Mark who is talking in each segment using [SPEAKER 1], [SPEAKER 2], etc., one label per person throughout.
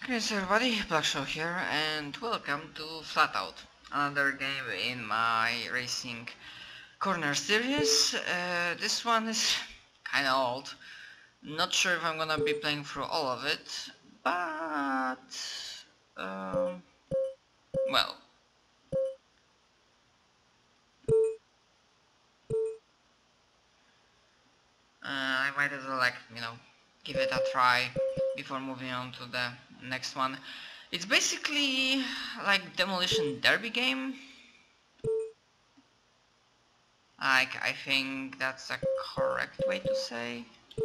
[SPEAKER 1] Greetings everybody, Black Show here, and welcome to FlatOut, another game in my Racing Corner series. This one is kinda old, not sure if I'm gonna be playing through all of it, but... well... I might as well, give it a try before moving on to the next one. It's basically like Demolition Derby game. I think that's a correct way to say.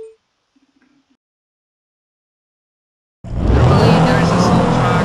[SPEAKER 1] Normally there is a slow track.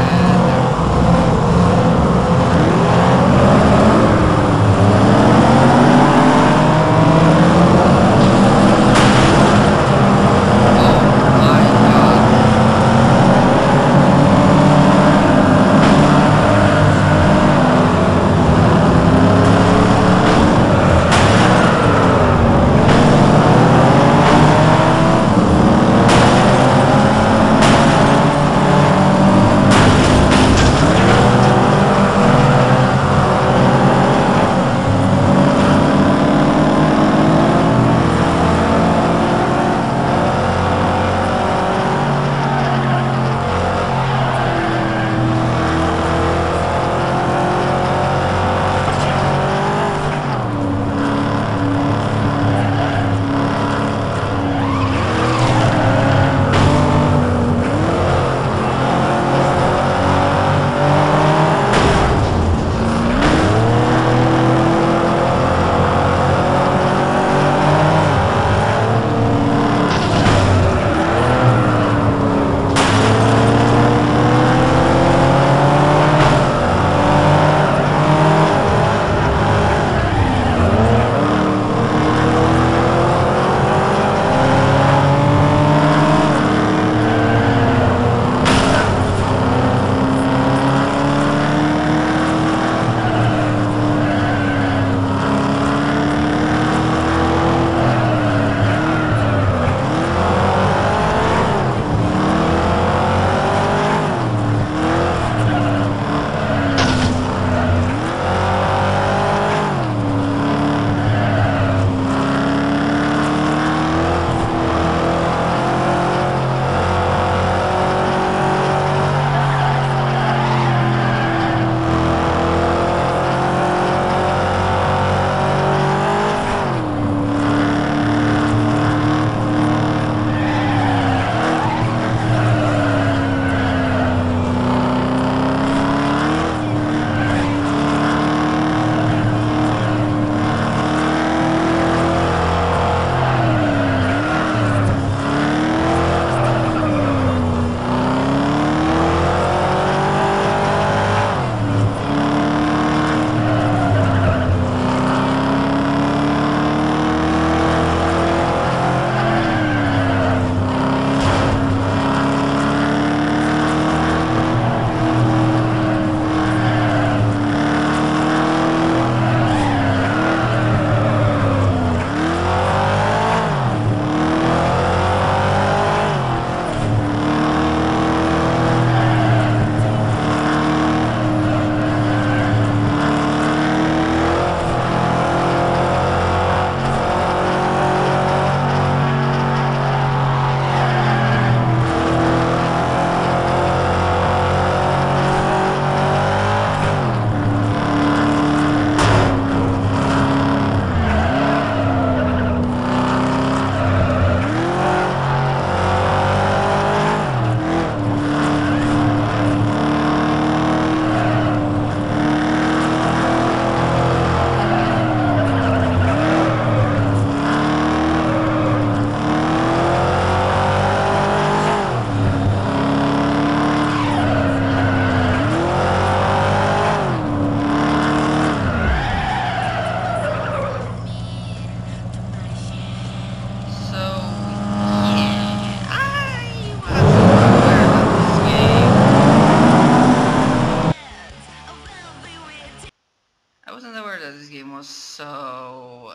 [SPEAKER 1] So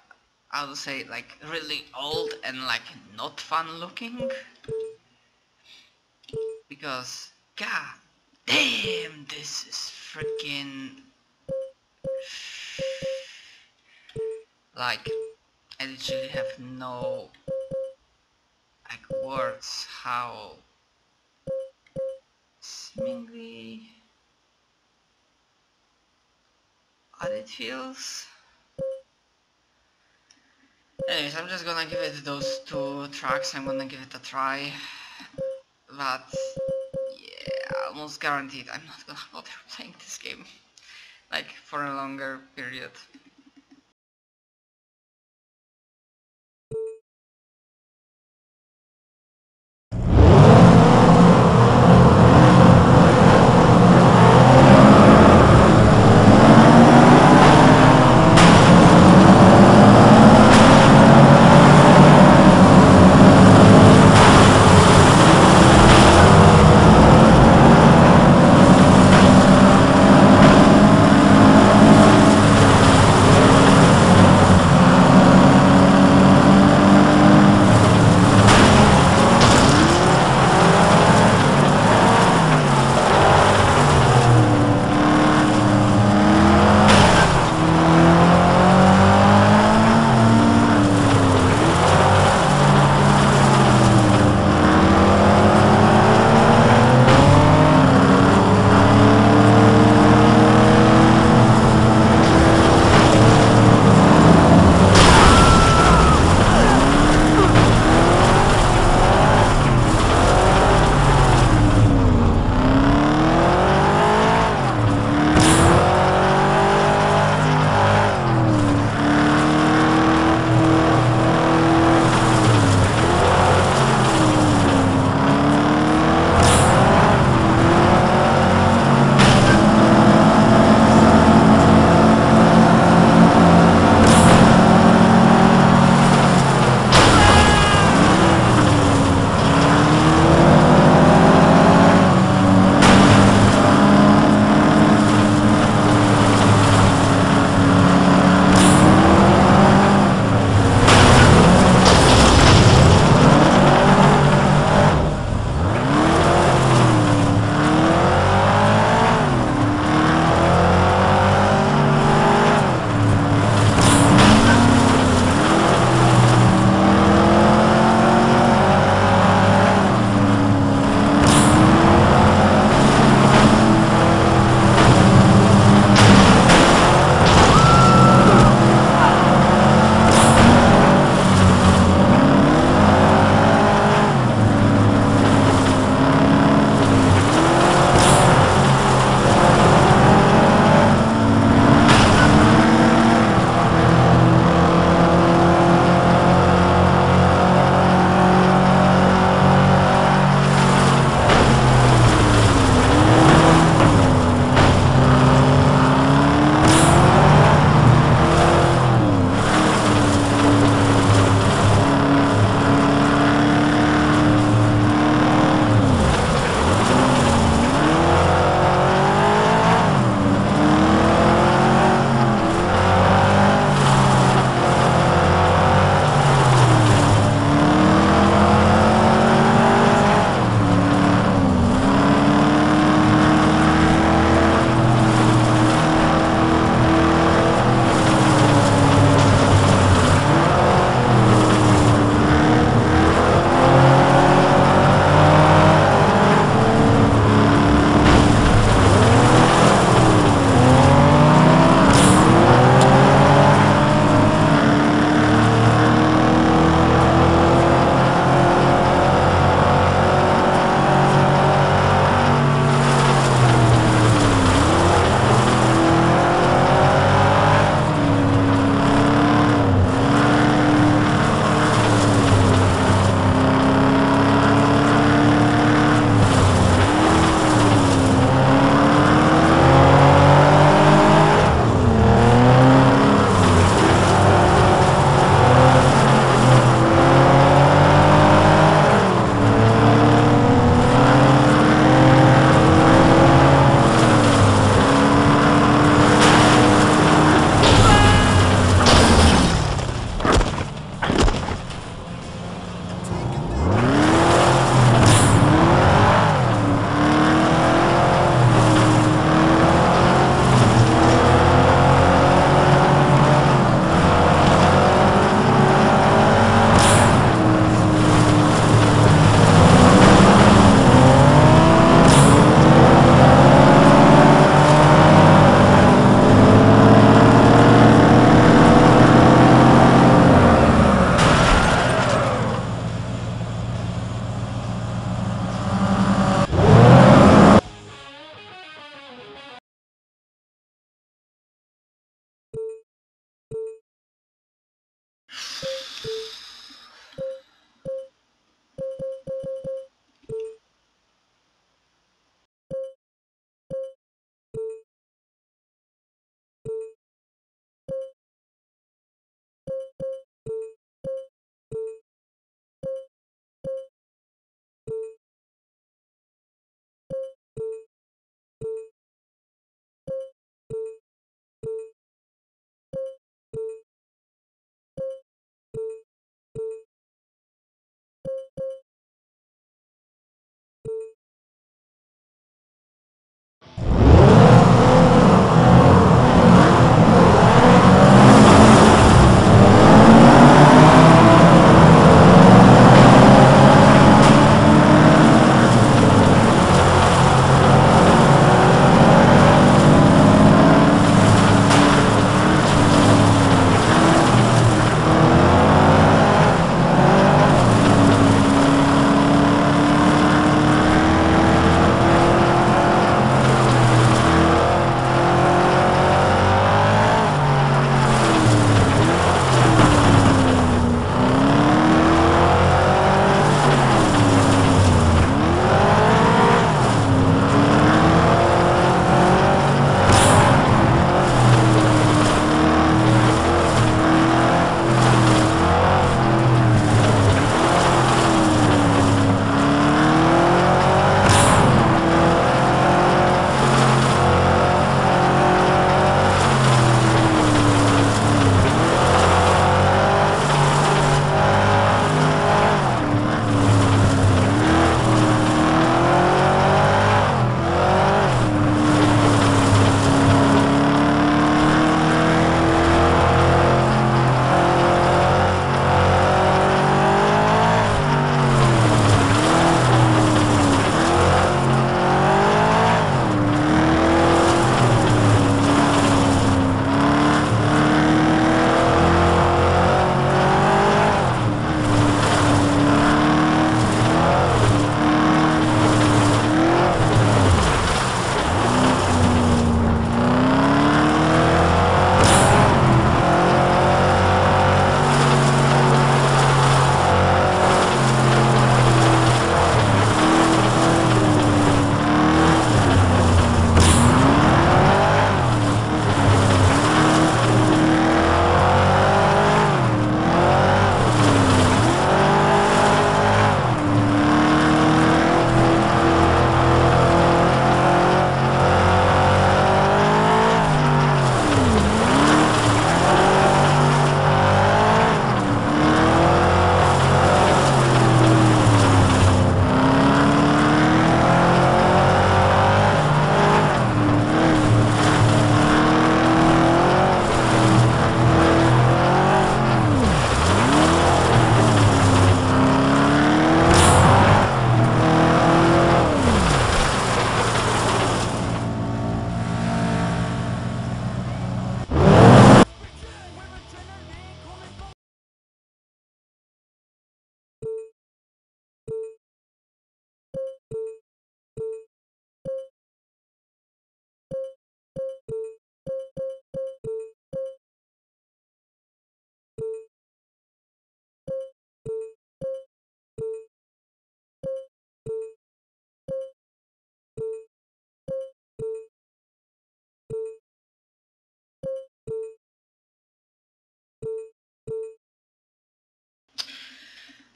[SPEAKER 1] I would say like really old and like not fun looking. because god damn, this is freaking like I literally have no like words how seemingly odd it feels. Anyways, I'm just gonna give it those 2 tracks, I'm gonna give it a try, but yeah, almost guaranteed I'm not gonna bother playing this game like for a longer period.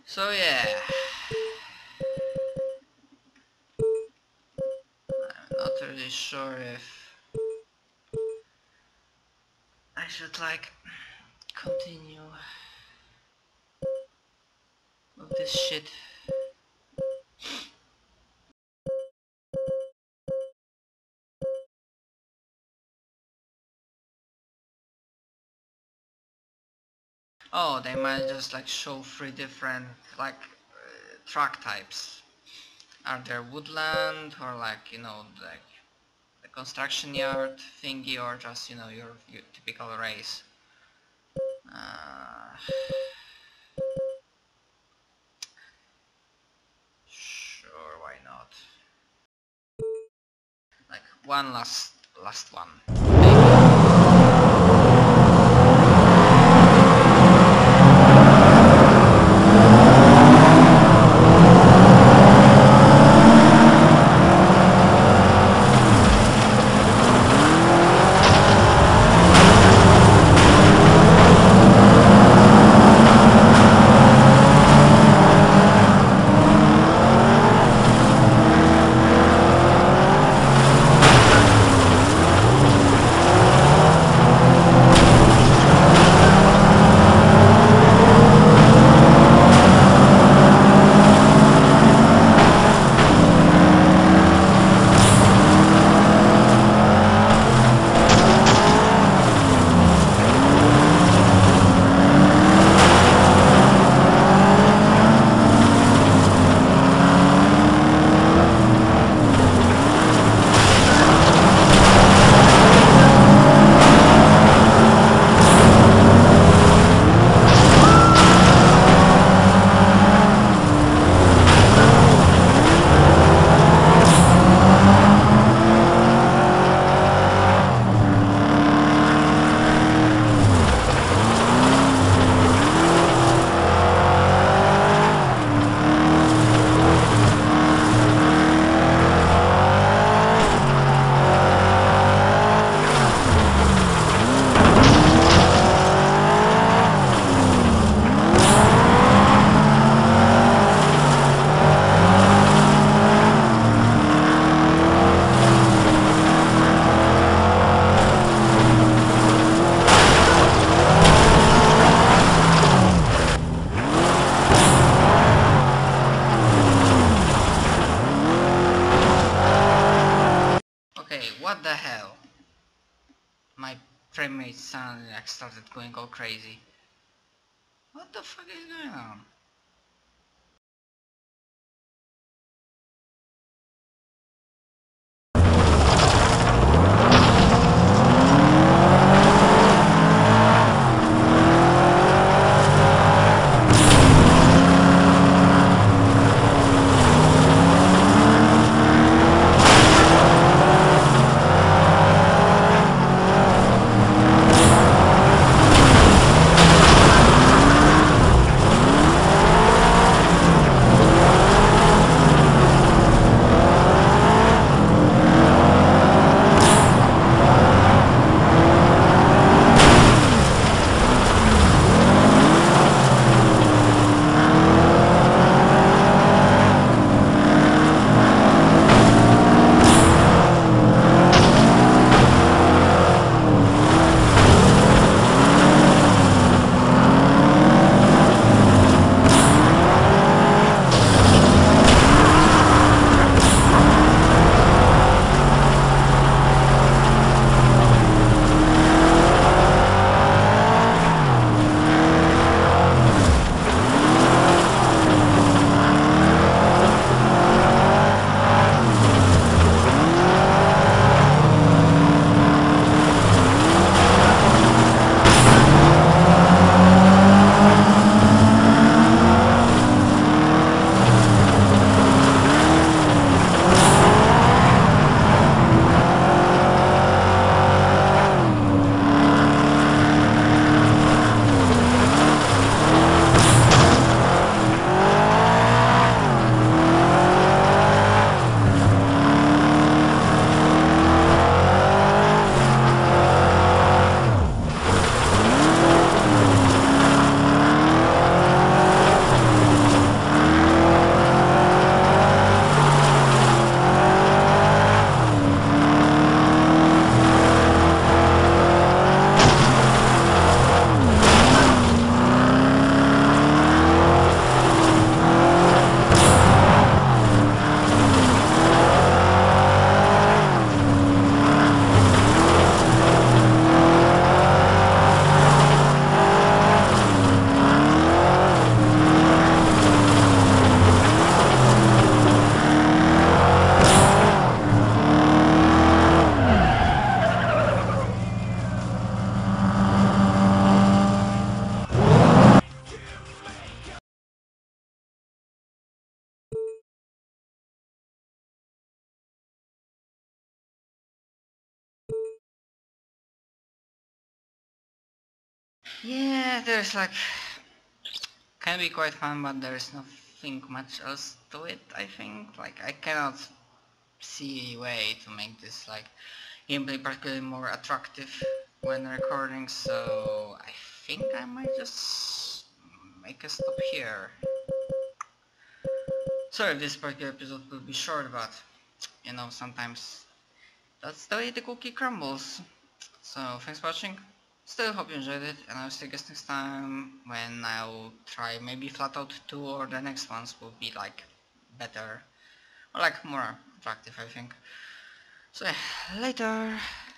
[SPEAKER 1] So yeah, I'm not really sure if I should like continue with this shit. Oh, they might just like show 3 different like track types. Are there woodland or like, you know, like the construction yard thingy, or just, you know, your typical race? Uh, sure, why not? Like one last one. Okay, what the hell? My frame rate suddenly like started going all crazy. What the fuck is going on? Yeah, there's like can be quite fun, but there's nothing much else to it. I think like I cannot see a way to make this like gameplay particularly more attractive when recording, so I think I might just make a stop here. Sorry if this particular episode will be short, but you know, sometimes that's the way the cookie crumbles. So thanks for watching. Still hope you enjoyed it, and I'll see you guys next time when I'll try maybe FlatOut 2, or the next ones will be like better or like more attractive, I think. So yeah, later.